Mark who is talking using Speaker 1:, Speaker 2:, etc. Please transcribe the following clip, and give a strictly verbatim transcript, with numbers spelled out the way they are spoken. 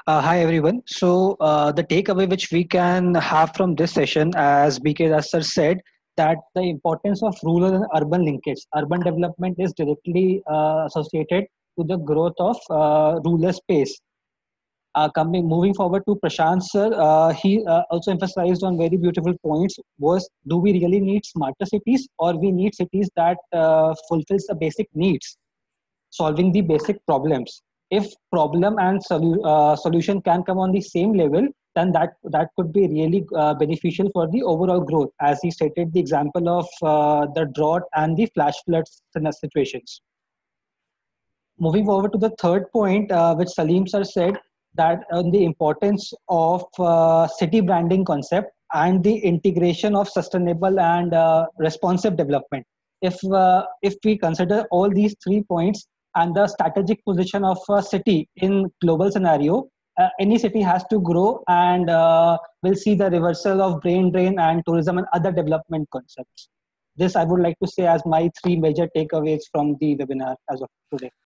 Speaker 1: Uh, hi everyone. So uh, the takeaway which we can have from this session, as B K Das sir said, that the importance of rural and urban linkage. Urban development is directly uh, associated to the growth of uh, rural space. Uh, coming moving forward to Prashant sir, uh, he uh, also emphasized on very beautiful points. Was do we really need smarter cities, or we need cities that uh, fulfills the basic needs, solving the basic problems. If problem and solu- uh, solution can come on the same level, then that that could be really uh, beneficial for the overall growth, as he stated the example of uh, the drought and the flash floods situations. Moving forward to the third point, uh, which Salim sir said, that on the importance of uh, city branding concept and the integration of sustainable and uh, responsive development. If uh, if we consider all these three points and the strategic position of a city in global scenario, uh, any city has to grow and uh, will see the reversal of brain drain and tourism and other development concepts. This I would like to say as my three major takeaways from the webinar as of today.